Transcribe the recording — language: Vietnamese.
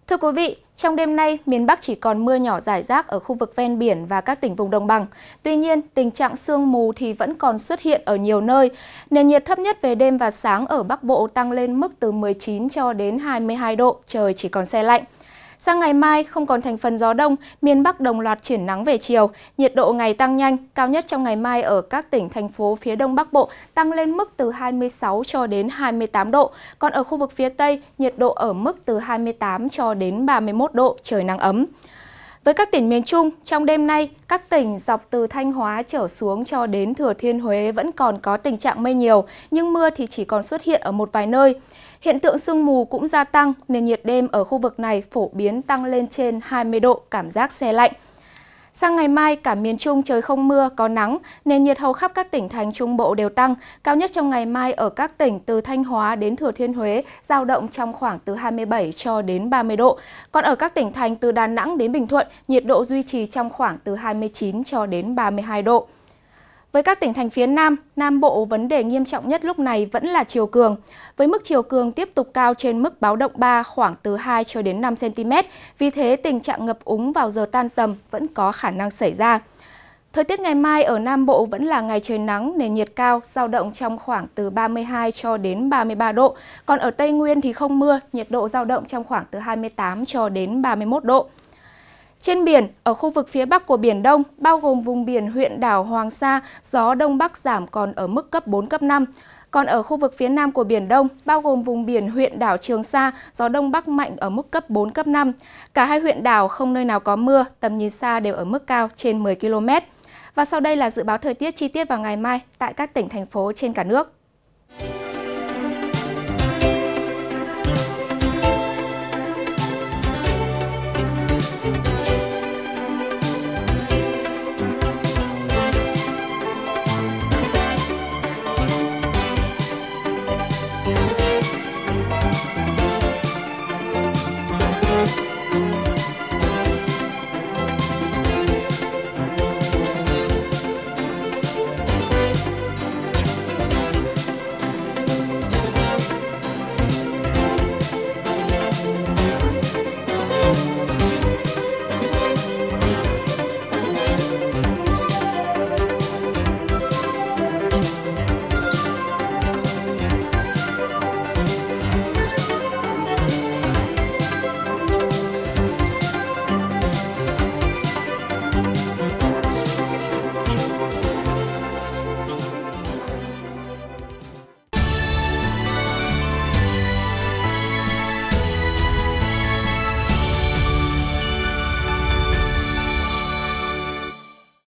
Thưa quý vị, trong đêm nay, miền Bắc chỉ còn mưa nhỏ rải rác ở khu vực ven biển và các tỉnh vùng đồng bằng. Tuy nhiên, tình trạng sương mù thì vẫn còn xuất hiện ở nhiều nơi. Nền nhiệt thấp nhất về đêm và sáng ở Bắc Bộ tăng lên mức từ 19 cho đến 22 độ, trời chỉ còn se lạnh. Sang ngày mai, không còn thành phần gió đông, miền Bắc đồng loạt triển nắng về chiều. Nhiệt độ ngày tăng nhanh, cao nhất trong ngày mai ở các tỉnh, thành phố phía Đông Bắc Bộ tăng lên mức từ 26 cho đến 28 độ. Còn ở khu vực phía Tây, nhiệt độ ở mức từ 28 cho đến 31 độ, trời nắng ấm. Với các tỉnh miền Trung, trong đêm nay, các tỉnh dọc từ Thanh Hóa trở xuống cho đến Thừa Thiên Huế vẫn còn có tình trạng mây nhiều, nhưng mưa thì chỉ còn xuất hiện ở một vài nơi. Hiện tượng sương mù cũng gia tăng nên nhiệt đêm ở khu vực này phổ biến tăng lên trên 20 độ, cảm giác se lạnh. Sang ngày mai, cả miền Trung trời không mưa, có nắng, nền nhiệt hầu khắp các tỉnh thành Trung Bộ đều tăng. Cao nhất trong ngày mai ở các tỉnh từ Thanh Hóa đến Thừa Thiên Huế dao động trong khoảng từ 27 cho đến 30 độ. Còn ở các tỉnh thành từ Đà Nẵng đến Bình Thuận, nhiệt độ duy trì trong khoảng từ 29 cho đến 32 độ. Với các tỉnh thành phía Nam, Nam Bộ, vấn đề nghiêm trọng nhất lúc này vẫn là chiều cường. Với mức chiều cường tiếp tục cao trên mức báo động 3 khoảng từ 2 cho đến 5 cm. Vì thế, tình trạng ngập úng vào giờ tan tầm vẫn có khả năng xảy ra. Thời tiết ngày mai ở Nam Bộ vẫn là ngày trời nắng, nền nhiệt cao, dao động trong khoảng từ 32 cho đến 33 độ. Còn ở Tây Nguyên thì không mưa, nhiệt độ dao động trong khoảng từ 28 cho đến 31 độ. Trên biển, ở khu vực phía Bắc của Biển Đông, bao gồm vùng biển huyện đảo Hoàng Sa, gió Đông Bắc giảm còn ở mức cấp 4, cấp 5. Còn ở khu vực phía Nam của Biển Đông, bao gồm vùng biển huyện đảo Trường Sa, gió Đông Bắc mạnh ở mức cấp 4, cấp 5. Cả hai huyện đảo không nơi nào có mưa, tầm nhìn xa đều ở mức cao trên 10 km. Và sau đây là dự báo thời tiết chi tiết vào ngày mai tại các tỉnh, thành phố trên cả nước.